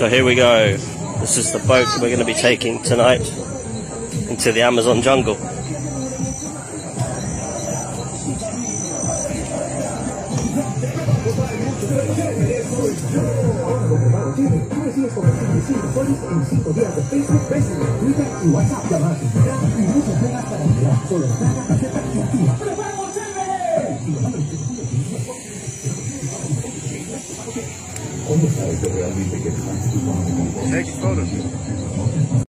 So here we go. This is the boat we're going to be taking tonight into the Amazon jungle. Take photos.